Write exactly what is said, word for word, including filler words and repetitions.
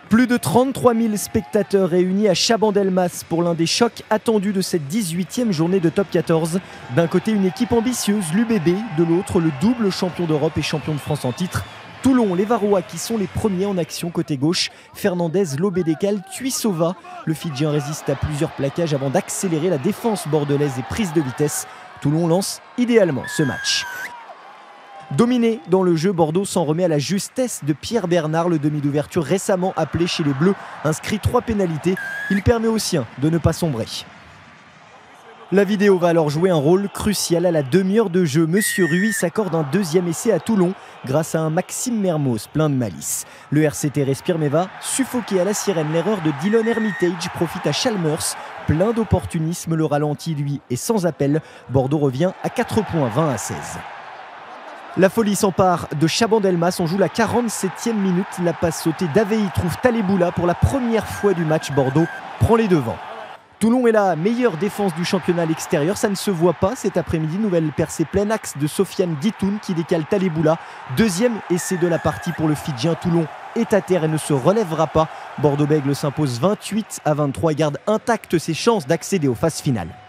Plus de trente-trois mille spectateurs réunis à Chabandelmas pour l'un des chocs attendus de cette dix-huitième journée de top quatorze. D'un côté, une équipe ambitieuse, l'U B B, de l'autre, le double champion d'Europe et champion de France en titre. Toulon, les Varrois qui sont les premiers en action côté gauche. Fernandez, Lobédécal, Tuisova. Le Fidjien résiste à plusieurs plaquages avant d'accélérer la défense bordelaise et prise de vitesse. Toulon lance idéalement ce match. Dominé dans le jeu, Bordeaux s'en remet à la justesse de Pierre Bernard, le demi d'ouverture récemment appelé chez les Bleus, inscrit trois pénalités. Il permet aux siens de ne pas sombrer. La vidéo va alors jouer un rôle crucial à la demi-heure de jeu. Monsieur Ruiz s'accorde un deuxième essai à Toulon grâce à un Maxime Mermoz plein de malice. Le R C T respire mais va suffoquer à la sirène. L'erreur de Dylan Hermitage profite à Chalmers. Plein d'opportunisme, le ralenti lui est sans appel. Bordeaux revient à quatre points, vingt à seize. La folie s'empare de Chabandelmas, on joue la quarante-septième minute. La passe sautée d'Avey trouve Taleboula pour la première fois du match. Bordeaux prend les devants. Toulon est la meilleure défense du championnat à l'extérieur, ça ne se voit pas cet après-midi. Nouvelle percée plein axe de Sofiane Guitoun qui décale Taleboula. Deuxième essai de la partie pour le Fidjien. Toulon est à terre et ne se relèvera pas. Bordeaux-Bègles s'impose vingt-huit à vingt-trois et garde intactes ses chances d'accéder aux phases finales.